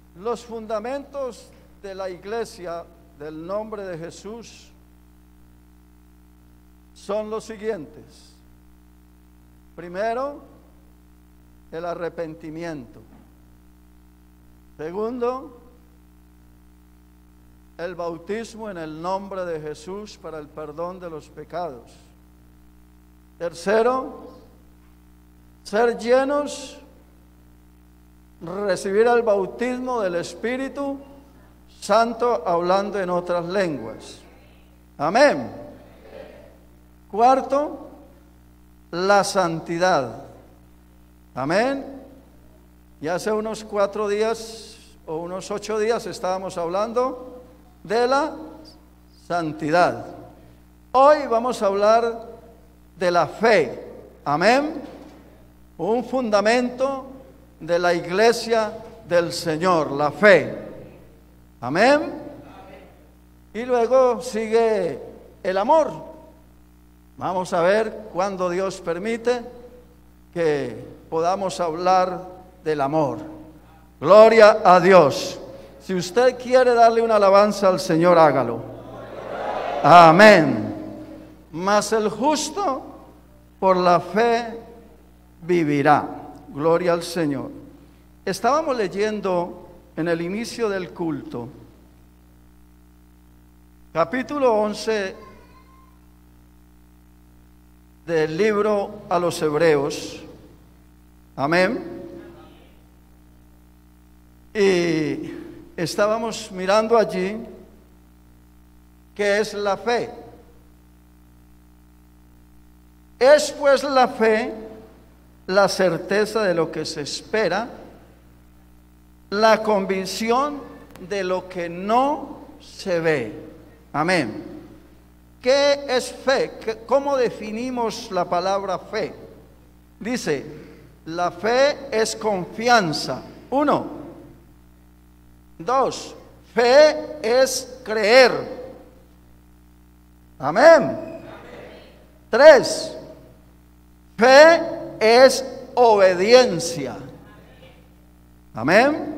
Los fundamentos de la iglesia del nombre de Jesús son los siguientes. Primero, el arrepentimiento. Segundo, el bautismo en el nombre de Jesús para el perdón de los pecados. Tercero, ser llenos, recibir el bautismo del Espíritu Santo hablando en otras lenguas. Amén. Cuarto, la santidad. Amén. Y hace unos 4 días o unos 8 días estábamos hablando de la santidad. Hoy vamos a hablar de la fe. Amén. Un fundamento de la iglesia del Señor, la fe. Amén. Y luego sigue el amor. Vamos a ver cuándo Dios permite que podamos hablar del amor. Gloria a Dios. Si usted quiere darle una alabanza al Señor, hágalo. Amén. Mas el justo por la fe vivirá. Gloria al Señor. Estábamos leyendo en el inicio del culto, capítulo 11 del libro a los Hebreos. Amén. Y estábamos mirando allí qué es la fe. Es pues la fe la certeza de lo que se espera, la convicción de lo que no se ve. Amén. ¿Qué es fe? ¿Cómo definimos la palabra fe? Dice, la fe es confianza. 1. 2. Fe es creer. Amén. 3. Fe es obediencia. Amén.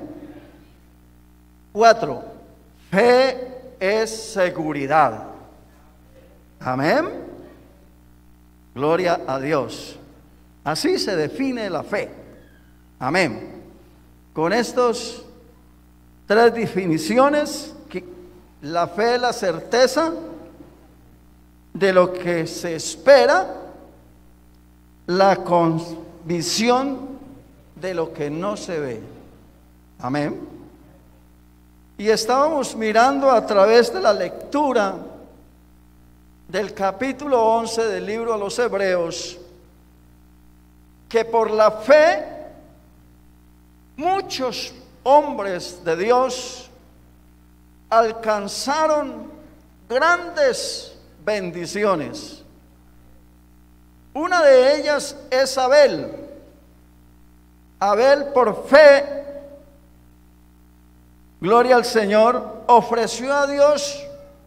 4. Fe es seguridad. Amén. Gloria a Dios. Así se define la fe. Amén. Con estos 3 definiciones, la fe es la certeza de lo que se espera, la convicción de lo que no se ve. Amén. Y estábamos mirando a través de la lectura del capítulo 11 del libro a los Hebreos, que por la fe muchos hombres de Dios alcanzaron grandes bendiciones. Una de ellas es Abel. Abel por fe, gloria al Señor, ofreció a Dios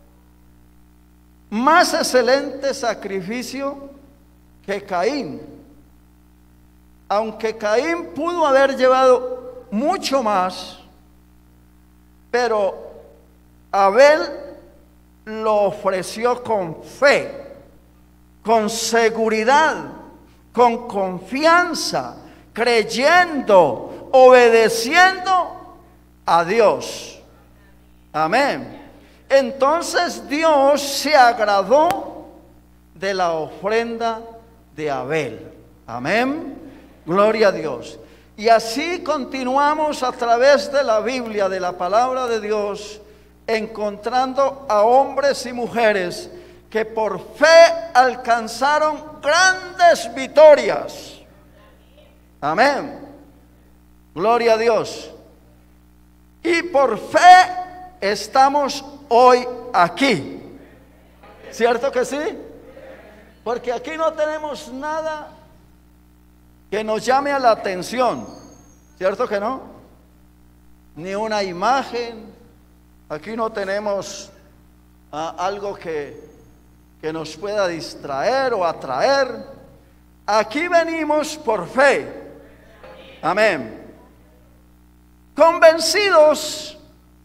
más excelente sacrificio que Caín. Aunque Caín pudo haber llevado mucho más, pero Abel lo ofreció con fe, con seguridad, con confianza, creyendo, obedeciendo a Dios. Amén. Entonces Dios se agradó de la ofrenda de Abel. Amén. Gloria a Dios. Y así continuamos a través de la Biblia, de la palabra de Dios, encontrando a hombres y mujeres que por fe alcanzaron grandes victorias. Amén. Gloria a Dios. Y por fe estamos hoy aquí. ¿Cierto que sí? Porque aquí no tenemos nada que nos llame a la atención. ¿Cierto que no? Ni una imagen. Aquí no tenemos algo que nos pueda distraer o atraer. Aquí venimos por fe. Amén. convencidos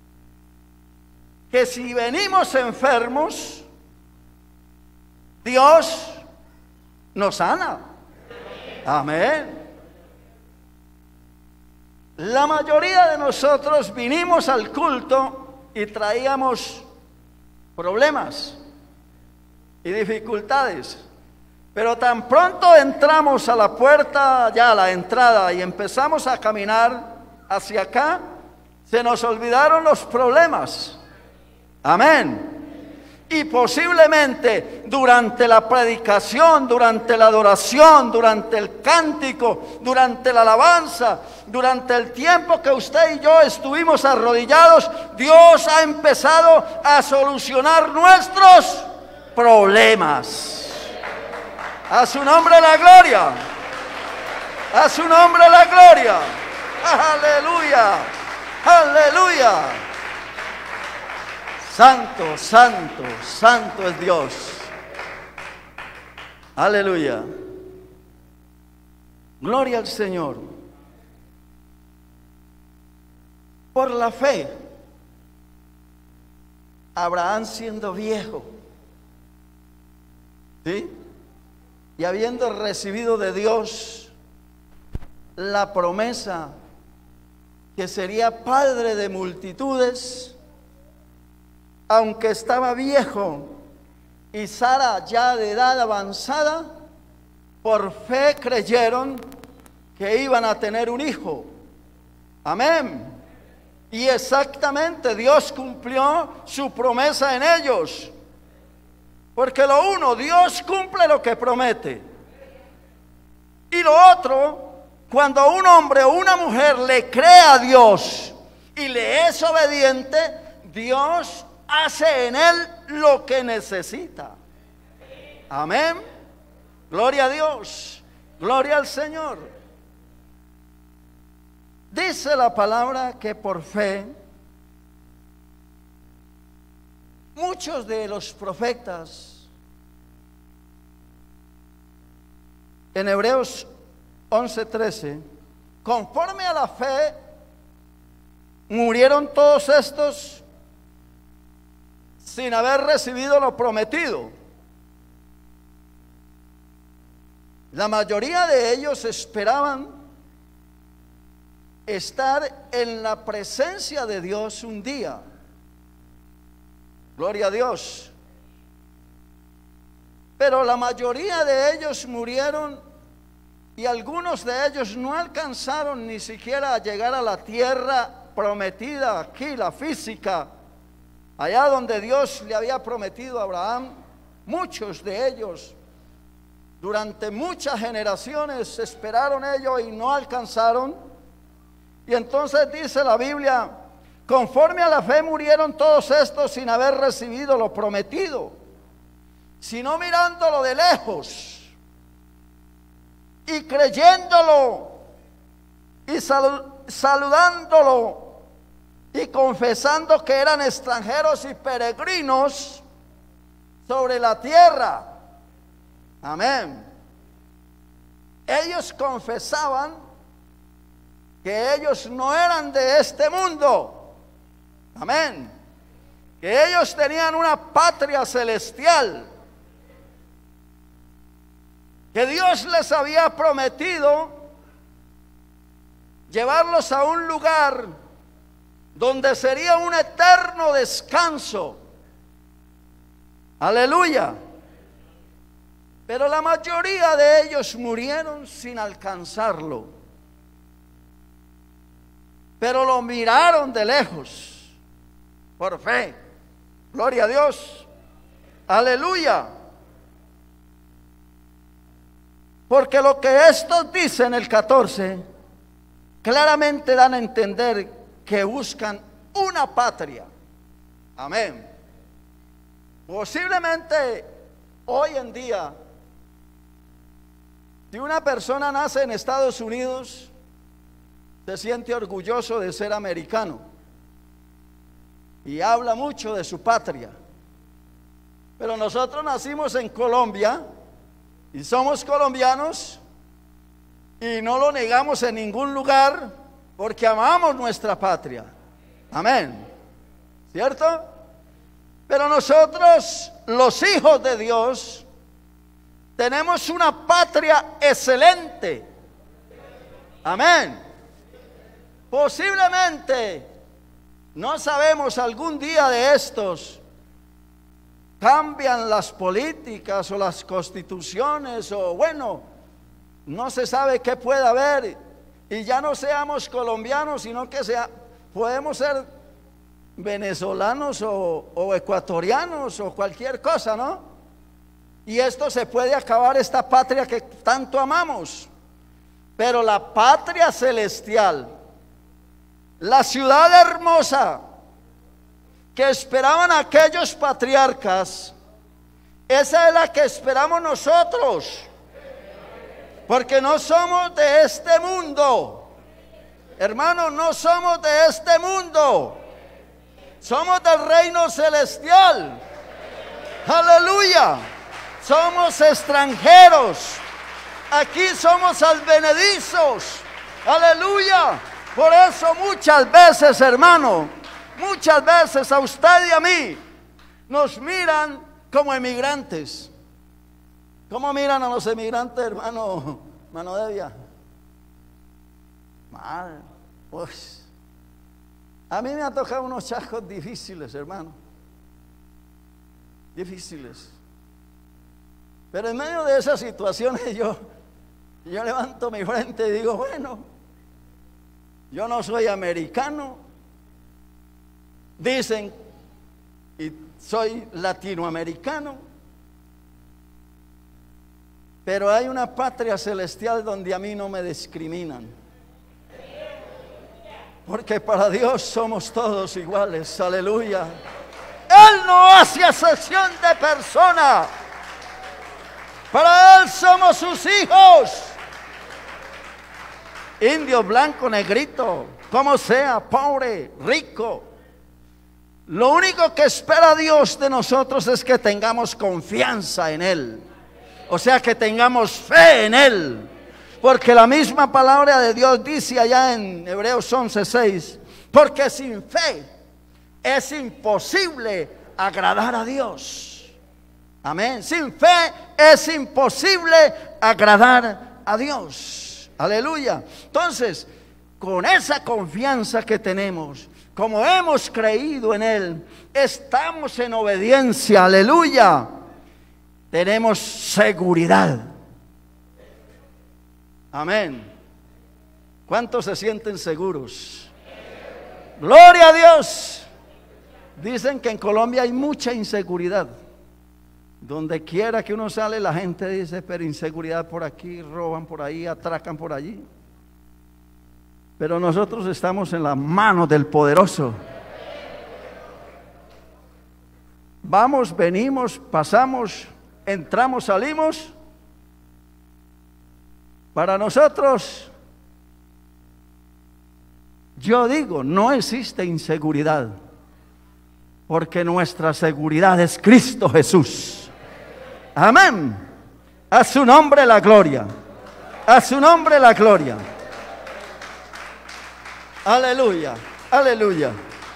que si venimos enfermos, Dios nos sana. Amén. La mayoría de nosotros vinimos al culto y traíamos problemas y dificultades. Pero tan pronto entramos a la puerta, ya a la entrada, y empezamos a caminar hacia acá, se nos olvidaron los problemas. Amén. Y posiblemente durante la predicación, durante la adoración, durante el cántico, durante la alabanza, durante el tiempo que usted y yo estuvimos arrodillados, Dios ha empezado a solucionar nuestros problemas. A su nombre la gloria. A su nombre la gloria. Aleluya. Aleluya. Santo, santo, santo es Dios. Aleluya. Gloria al Señor. Por la fe, Abraham siendo viejo, ¿sí?, y habiendo recibido de Dios la promesa que sería padre de multitudes, aunque estaba viejo y Sara ya de edad avanzada, por fe creyeron que iban a tener un hijo. Amén. Y exactamente Dios cumplió su promesa en ellos. Porque lo uno, Dios cumple lo que promete. Y lo otro, cuando un hombre o una mujer le cree a Dios y le es obediente, Dios hace en él lo que necesita. Amén. Gloria a Dios. Gloria al Señor. Dice la palabra que por fe muchos de los profetas, en Hebreos 11:13, conforme a la fe, murieron todos estos sin haber recibido lo prometido. La mayoría de ellos esperaban estar en la presencia de Dios un día. Gloria a Dios. Pero la mayoría de ellos murieron y algunos de ellos no alcanzaron ni siquiera a llegar a la tierra prometida, aquí la física, allá donde Dios le había prometido a Abraham. Muchos de ellos durante muchas generaciones esperaron ello y no alcanzaron. Y entonces dice la Biblia: conforme a la fe murieron todos estos sin haber recibido lo prometido, sino mirándolo de lejos y creyéndolo y saludándolo y confesando que eran extranjeros y peregrinos sobre la tierra. Amén. Ellos confesaban que ellos no eran de este mundo. Amén. Que ellos tenían una patria celestial, que Dios les había prometido llevarlos a un lugar donde sería un eterno descanso. Aleluya. Pero la mayoría de ellos murieron sin alcanzarlo, pero lo miraron de lejos por fe. Gloria a Dios. Aleluya. Porque lo que estos dicen en el 14 claramente dan a entender que buscan una patria. Amén. Posiblemente hoy en día, si una persona nace en Estados Unidos, se siente orgulloso de ser americano y habla mucho de su patria. Pero nosotros nacimos en Colombia y somos colombianos y no lo negamos en ningún lugar, porque amamos nuestra patria. Amén. ¿Cierto? Pero nosotros, los hijos de Dios, tenemos una patria excelente. Amén. Posiblemente, no sabemos, algún día de estos cambian las políticas o las constituciones, o bueno, no se sabe qué puede haber, y ya no seamos colombianos, sino que podemos ser venezolanos o ecuatorianos o cualquier cosa, ¿no? Y esto se puede acabar, esta patria que tanto amamos. Pero la patria celestial, la ciudad hermosa que esperaban aquellos patriarcas, esa es la que esperamos nosotros, porque no somos de este mundo, hermanos, no somos de este mundo, somos del reino celestial. Aleluya. Somos extranjeros, aquí somos advenedizos. Aleluya. Por eso muchas veces, hermano, muchas veces a usted y a mí nos miran como emigrantes. ¿Cómo miran a los emigrantes, hermano Devia? Mal. Pues a mí me han tocado unos chascos difíciles, hermano. Difíciles. Pero en medio de esas situaciones yo levanto mi frente y digo, bueno, yo no soy americano, dicen, y soy latinoamericano, pero hay una patria celestial donde a mí no me discriminan, porque para Dios somos todos iguales. Aleluya. Él no hace excepción de persona. Para Él somos sus hijos. Indio, blanco, negrito, como sea, pobre, rico. Lo único que espera Dios de nosotros es que tengamos confianza en Él. O sea, que tengamos fe en Él. Porque la misma palabra de Dios dice allá en Hebreos 11:6, porque sin fe es imposible agradar a Dios. Amén. Sin fe es imposible agradar a Dios. Aleluya. Entonces, con esa confianza que tenemos, como hemos creído en Él, estamos en obediencia. Aleluya. Tenemos seguridad. Amén. ¿Cuántos se sienten seguros? Gloria a Dios. Dicen que en Colombia hay mucha inseguridad. Donde quiera que uno sale, la gente dice, pero inseguridad por aquí, roban por ahí, atracan por allí. Pero nosotros estamos en la mano del poderoso. Vamos, venimos, pasamos, entramos, salimos. Para nosotros, yo digo, no existe inseguridad, porque nuestra seguridad es Cristo Jesús. Amén. A su nombre la gloria. A su nombre la gloria. Aleluya. Aleluya.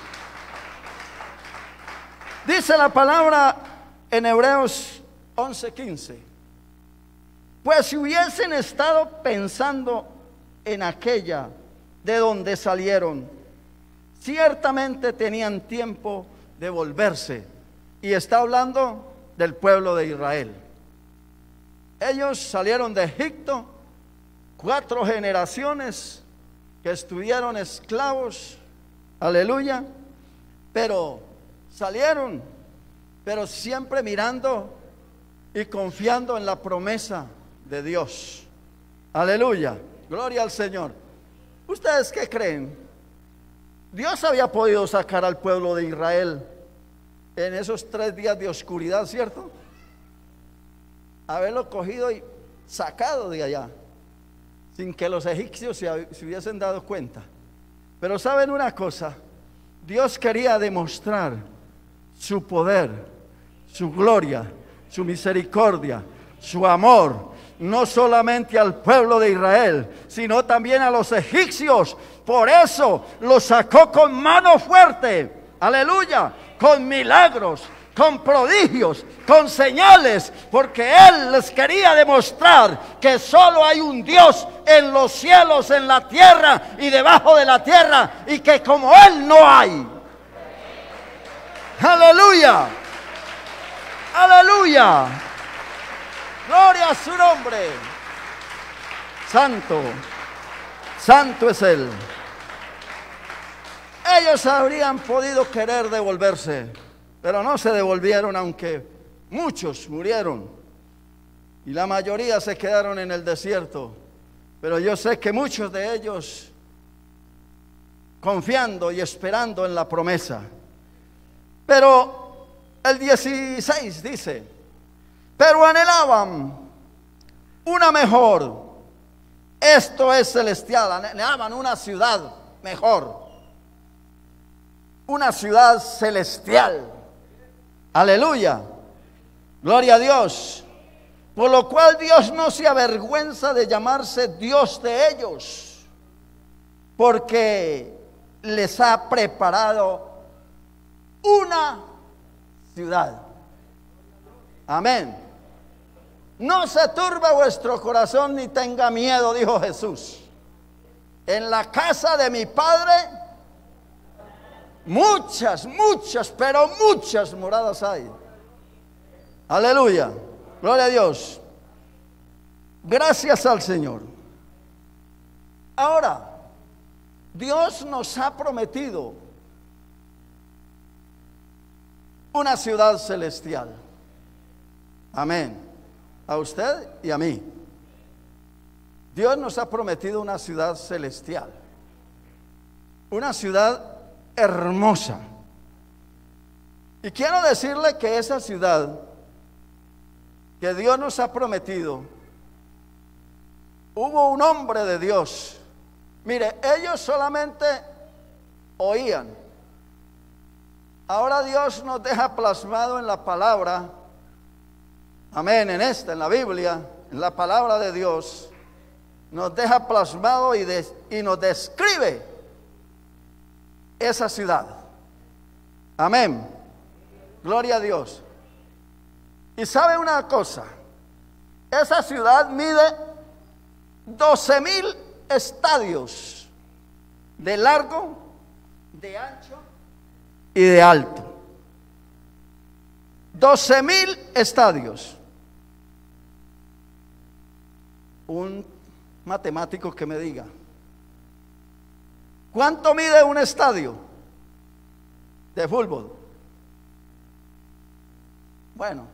Dice la palabra en Hebreos 11:15. Pues si hubiesen estado pensando en aquella de donde salieron, ciertamente tenían tiempo de volverse. Y está hablando del pueblo de Israel. Ellos salieron de Egipto, 4 generaciones que estuvieron esclavos, aleluya, pero salieron, pero siempre mirando y confiando en la promesa de Dios. Aleluya, gloria al Señor. ¿Ustedes qué creen? Dios había podido sacar al pueblo de Israel en esos 3 días de oscuridad, ¿cierto? Haberlo cogido y sacado de allá, sin que los egipcios se hubiesen dado cuenta. Pero ¿saben una cosa? Dios quería demostrar su poder, su gloria, su misericordia, su amor, no solamente al pueblo de Israel, sino también a los egipcios. Por eso los sacó con mano fuerte, aleluya, con milagros, con prodigios, con señales, porque Él les quería demostrar que solo hay un Dios en los cielos, en la tierra y debajo de la tierra, y que como Él no hay. Aleluya, aleluya, gloria a su nombre. Santo, santo es Él. Ellos habrían podido querer devolverse, pero no se devolvieron, aunque muchos murieron y la mayoría se quedaron en el desierto. Pero yo sé que muchos de ellos, confiando y esperando en la promesa. Pero el 16 dice: pero anhelaban una mejor, esto es celestial, anhelaban una ciudad mejor, una ciudad celestial. Aleluya, gloria a Dios. Por lo cual Dios no se avergüenza de llamarse Dios de ellos, porque les ha preparado una ciudad. Amén. No se turbe vuestro corazón ni tenga miedo, dijo Jesús. En la casa de mi Padre muchas, pero muchas moradas hay. Aleluya, gloria a Dios. Gracias al Señor. Ahora, Dios nos ha prometido una ciudad celestial. Amén. A usted y a mí. Dios nos ha prometido una ciudad celestial. Una ciudad hermosa. Y quiero decirle que esa ciudad que Dios nos ha prometido, hubo un hombre de Dios. Mire, ellos solamente oían. Ahora Dios nos deja plasmado en la palabra, amén, en la Biblia, en la palabra de Dios, nos deja plasmado y nos describe esa ciudad. Amén. Gloria a Dios. Y sabe una cosa, esa ciudad mide 12,000 estadios de largo, de ancho y de alto. 12,000 estadios. Un matemático que me diga, ¿cuánto mide un estadio de fútbol? Bueno,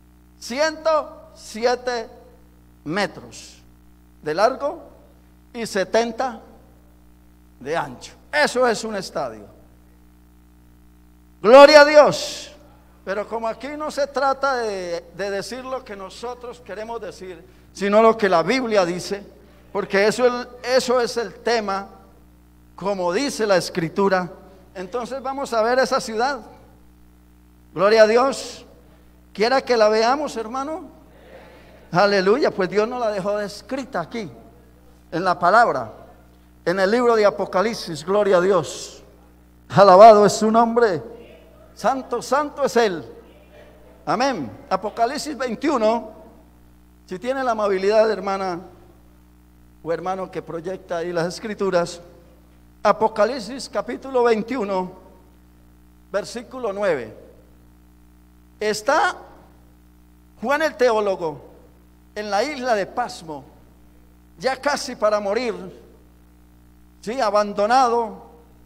107 metros de largo y 70 de ancho. Eso es un estadio. Gloria a Dios. Pero como aquí no se trata de decir lo que nosotros queremos decir, sino lo que la Biblia dice, porque eso es el tema, como dice la Escritura. Entonces vamos a ver esa ciudad. Gloria a Dios. ¿Quiera que la veamos, hermano? Aleluya, pues Dios nos la dejó escrita aquí, en la palabra, en el libro de Apocalipsis. Gloria a Dios. Alabado es su nombre. Santo, santo es Él. Amén. Apocalipsis 21. Si tiene la amabilidad, hermana o hermano, que proyecta ahí las escrituras. Apocalipsis capítulo 21, versículo 9. Está Juan el teólogo en la isla de Pasmo, ya casi para morir, sí, abandonado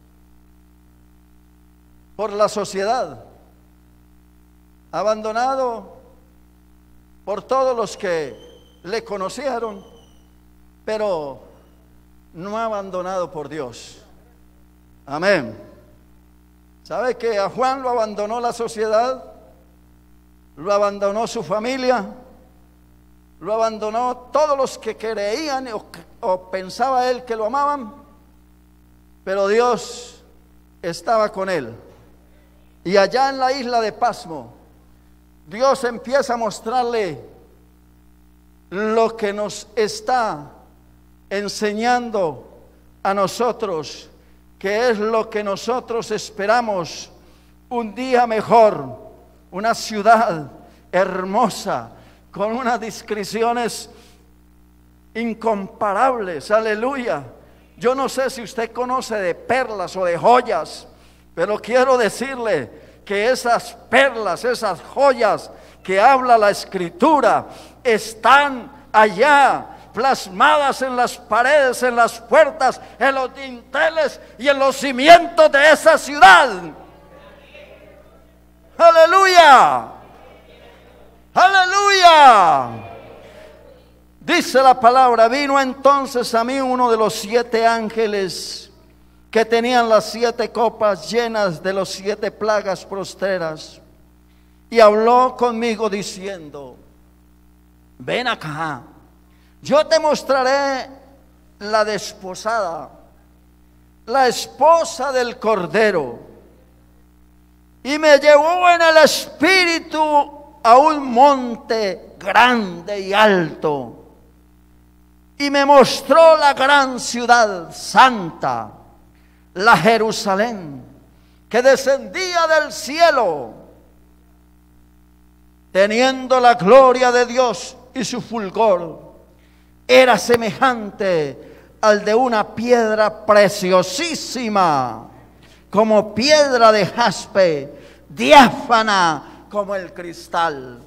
por la sociedad, abandonado por todos los que le conocieron, pero no abandonado por Dios. Amén. ¿Sabe que a Juan lo abandonó la sociedad? Lo abandonó su familia, lo abandonó todos los que creían o pensaba él que lo amaban, pero Dios estaba con él. Y allá en la isla de Pasmo, Dios empieza a mostrarle lo que nos está enseñando a nosotros, que es lo que nosotros esperamos: un día mejor, una ciudad hermosa, con unas descripciones incomparables. Aleluya. Yo no sé si usted conoce de perlas o de joyas, pero quiero decirle que esas perlas, esas joyas que habla la Escritura, están allá plasmadas en las paredes, en las puertas, en los dinteles y en los cimientos de esa ciudad. Aleluya, aleluya. Dice la palabra: vino entonces a mí uno de los 7 ángeles que tenían las 7 copas llenas de las 7 plagas postreras, y habló conmigo diciendo: ven acá, yo te mostraré la desposada, la esposa del Cordero. Y me llevó en el espíritu a un monte grande y alto, y me mostró la gran ciudad santa, la Jerusalén, que descendía del cielo, teniendo la gloria de Dios, y su fulgor era semejante al de una piedra preciosísima, como piedra de jaspe, diáfana como el cristal.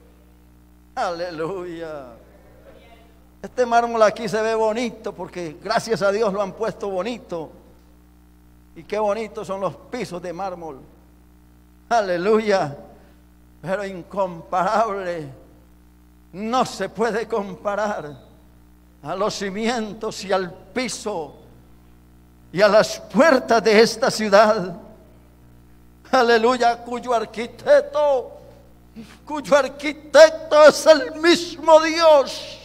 Aleluya. Este mármol aquí se ve bonito, porque gracias a Dios lo han puesto bonito. Y qué bonitos son los pisos de mármol. Aleluya. Pero incomparable, no se puede comparar a los cimientos y al piso y a las puertas de esta ciudad. Aleluya, cuyo arquitecto es el mismo Dios.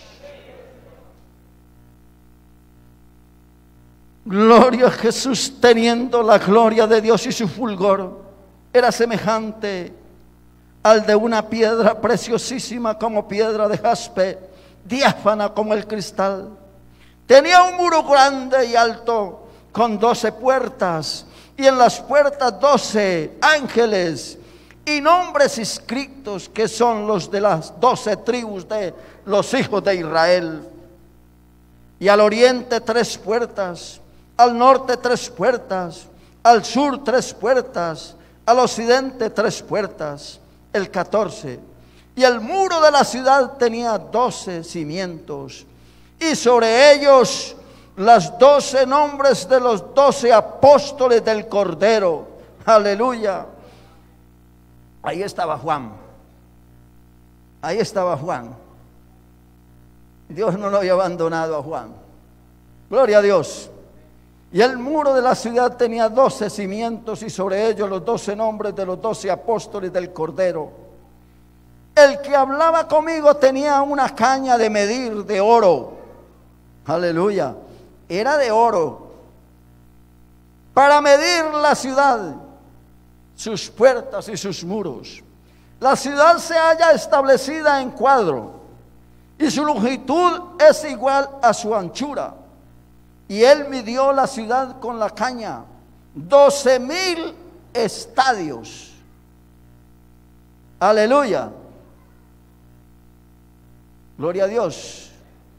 Gloria a Jesús. Teniendo la gloria de Dios, y su fulgor era semejante al de una piedra preciosísima, como piedra de jaspe, diáfana como el cristal. Tenía un muro grande y alto, con 12 puertas, y en las puertas 12 ángeles, y nombres inscritos, que son los de las 12 tribus de los hijos de Israel. Y al oriente 3 puertas, al norte 3 puertas, al sur 3 puertas, al occidente 3 puertas. El 14. Y el muro de la ciudad tenía 12 cimientos, y sobre ellos las 12 nombres de los 12 apóstoles del Cordero. Aleluya. Ahí estaba Juan. Ahí estaba Juan. Dios no lo había abandonado a Juan. Gloria a Dios. Y el muro de la ciudad tenía 12 cimientos, y sobre ellos los 12 nombres de los 12 apóstoles del Cordero. El que hablaba conmigo tenía una caña de medir de oro. Aleluya. Era de oro, para medir la ciudad, sus puertas y sus muros. La ciudad se halla establecida en cuadro, y su longitud es igual a su anchura. Y él midió la ciudad con la caña, 12,000 estadios. Aleluya. Gloria a Dios.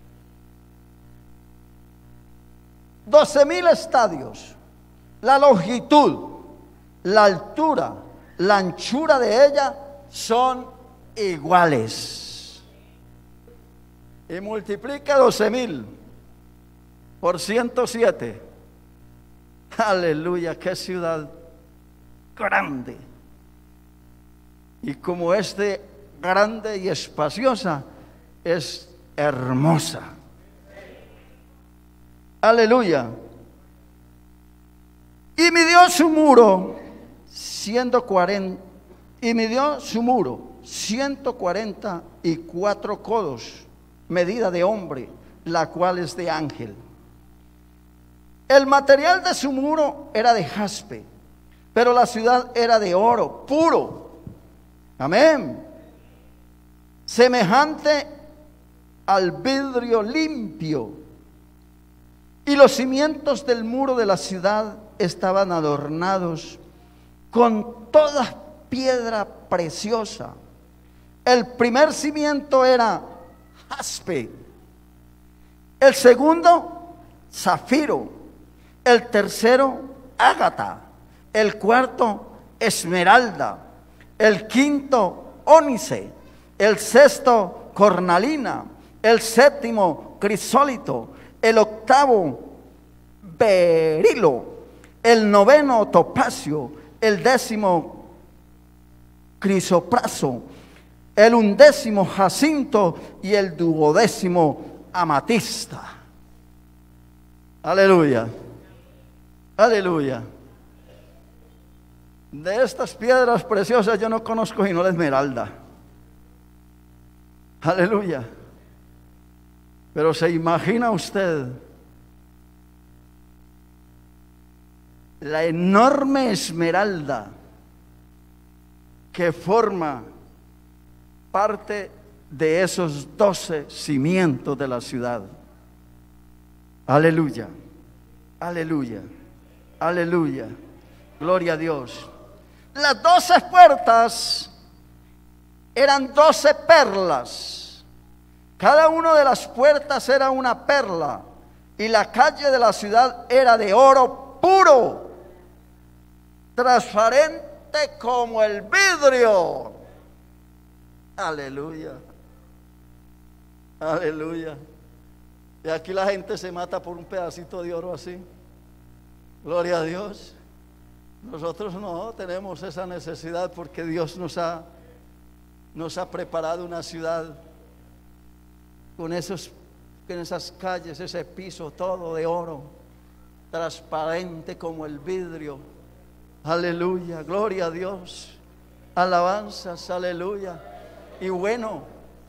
12,000 estadios. La longitud, la altura, la anchura de ella son iguales. Y multiplica 12,000 por 107. Aleluya, qué ciudad grande. Y como es de grande y espaciosa, es hermosa. Aleluya. Y midió su muro 144 codos, medida de hombre, la cual es de ángel. El material de su muro era de jaspe, pero la ciudad era de oro puro. Amén. Semejante al vidrio limpio. Y los cimientos del muro de la ciudad estaban adornados con toda piedra preciosa. El primer cimiento era jaspe, el segundo zafiro, el tercero ágata, el cuarto esmeralda, el quinto ónice, el sexto cornalina, el séptimo crisólito, el octavo berilo, el noveno topacio, el décimo crisopraso, el undécimo jacinto y el duodécimo amatista. Aleluya, aleluya. De estas piedras preciosas yo no conozco sino la esmeralda. Aleluya. Pero se imagina usted la enorme esmeralda que forma parte de esos 12 cimientos de la ciudad. Aleluya, aleluya, aleluya. Gloria a Dios. Las 12 puertas eran 12 perlas. Cada una de las puertas era una perla. Y la calle de la ciudad era de oro puro, transparente como el vidrio. Aleluya, aleluya. Y aquí la gente se mata por un pedacito de oro así. Gloria a Dios. Nosotros no tenemos esa necesidad porque Dios nos ha preparado una ciudad con esas calles, ese piso todo de oro, transparente como el vidrio. Aleluya, gloria a Dios. Alabanzas, aleluya. Y bueno,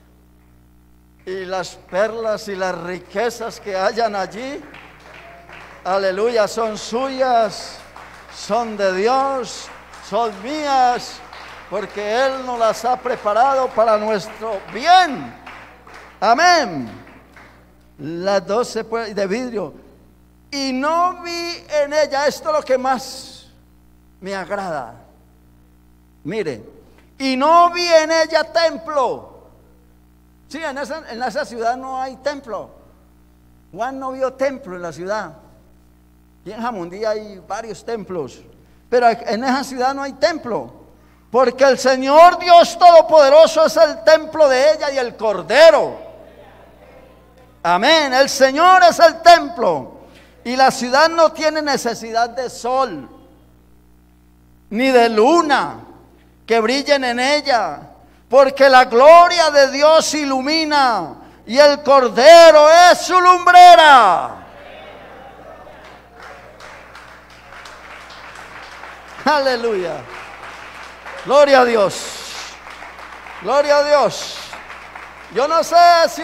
y las perlas y las riquezas que hayan allí, aleluya, son suyas, son de Dios, son mías, porque Él nos las ha preparado para nuestro bien. Amén. Las 12 de vidrio. Y no vi en ella, esto es lo que más me agrada. Mire, y no vi en ella templo. Sí, en esa ciudad no hay templo. Juan no vio templo en la ciudad. Y en Jamundí hay varios templos, pero en esa ciudad no hay templo, porque el Señor Dios Todopoderoso es el templo de ella y el Cordero. Amén. El Señor es el templo. Y la ciudad no tiene necesidad de sol, ni de luna que brillen en ella, porque la gloria de Dios ilumina y el Cordero es su lumbrera. Aleluya. Gloria a Dios. Gloria a Dios. Yo no sé si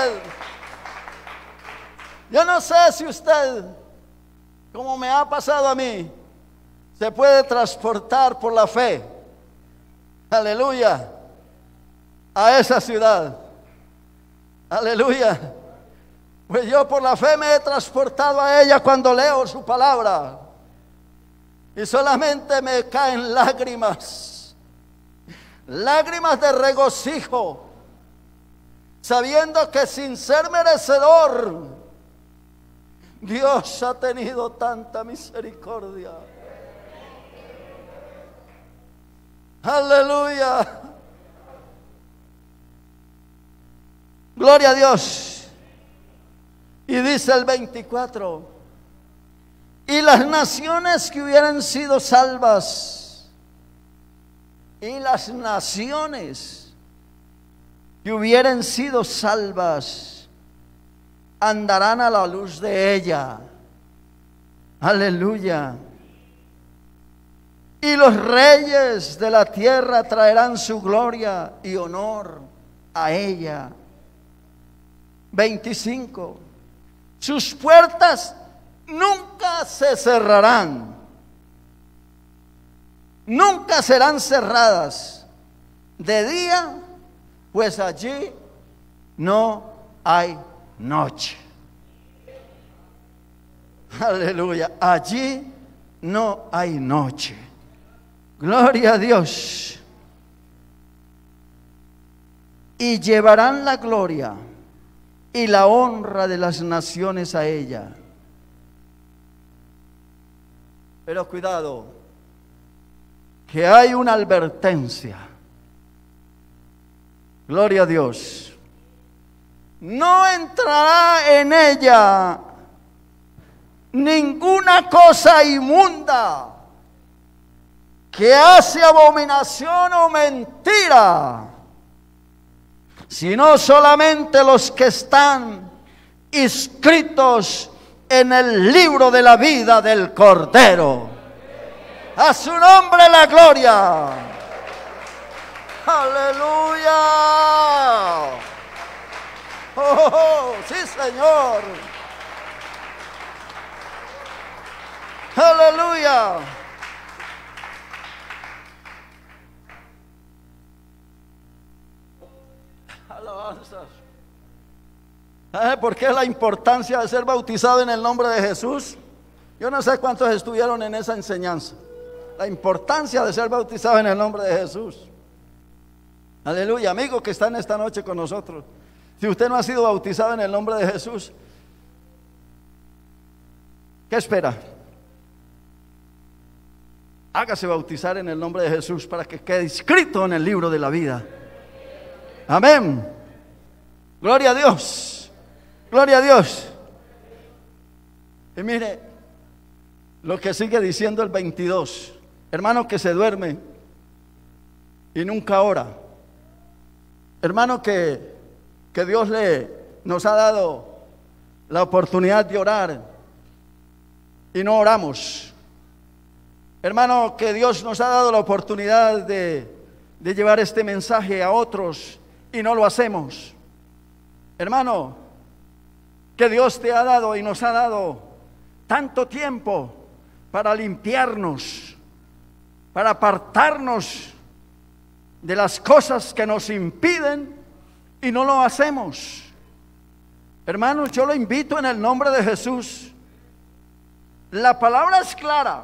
usted, como me ha pasado a mí, se puede transportar por la fe. Aleluya. A esa ciudad. Aleluya. Pues yo por la fe me he transportado a ella cuando leo su palabra. Y solamente me caen lágrimas, lágrimas de regocijo, sabiendo que sin ser merecedor, Dios ha tenido tanta misericordia. Aleluya. Gloria a Dios. Y dice el 24. Y las naciones que hubieran sido salvas, y las naciones que hubieran sido salvas, andarán a la luz de ella. Aleluya. Y los reyes de la tierra traerán su gloria y honor a ella. 25. Sus puertas nunca se cerrarán, nunca serán cerradas de día, pues allí no hay noche. Aleluya. Allí no hay noche. Gloria a Dios. Y llevarán la gloria y la honra de las naciones a ella. Pero cuidado, que hay una advertencia. Gloria a Dios. No entrará en ella ninguna cosa inmunda que hace abominación o mentira, sino solamente los que están inscritos en el libro de la vida del Cordero. A su nombre la gloria. Aleluya. Oh, sí, Señor. Aleluya. Alabanzas. ¿Por qué la importancia de ser bautizado en el nombre de Jesús? Yo no sé cuántos estuvieron en esa enseñanza. La importancia de ser bautizado en el nombre de Jesús. Aleluya, amigo que está en esta noche con nosotros. Si usted no ha sido bautizado en el nombre de Jesús, ¿qué espera? Hágase bautizar en el nombre de Jesús para que quede escrito en el libro de la vida. Amén. Gloria a Dios. Gloria a Dios. Y mire lo que sigue diciendo el 22. Hermano que se duerme y nunca ora. Hermano que Dios nos ha dado la oportunidad de orar y no oramos. Hermano que Dios nos ha dado la oportunidad de llevar este mensaje a otros y no lo hacemos. Hermano, que Dios te ha dado y nos ha dado tanto tiempo para limpiarnos, para apartarnos de las cosas que nos impiden y no lo hacemos. Hermanos, yo lo invito en el nombre de Jesús. La palabra es clara,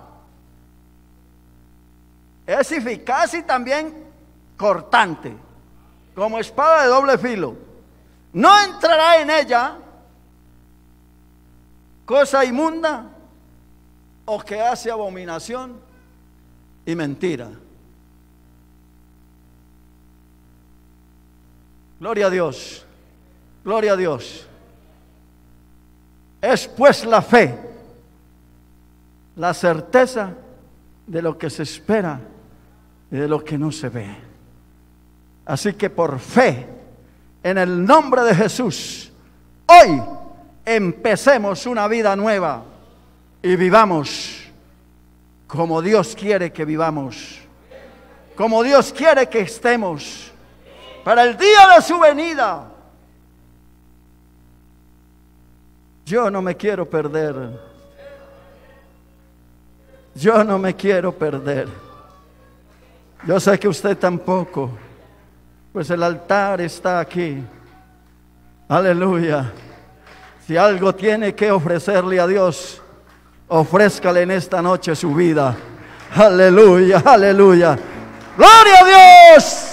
es eficaz y también cortante, como espada de doble filo. No entrará en ella cosa inmunda o que hace abominación y mentira. Gloria a Dios, gloria a Dios. Es pues la fe, la certeza de lo que se espera y de lo que no se ve. Así que por fe, en el nombre de Jesús, hoy empecemos una vida nueva y vivamos como Dios quiere que vivamos, como Dios quiere que estemos para el día de su venida. Yo no me quiero perder. Yo no me quiero perder. Yo sé que usted tampoco, pues el altar está aquí. Aleluya. Si algo tiene que ofrecerle a Dios, ofrézcale en esta noche su vida. Aleluya, aleluya. ¡Gloria a Dios!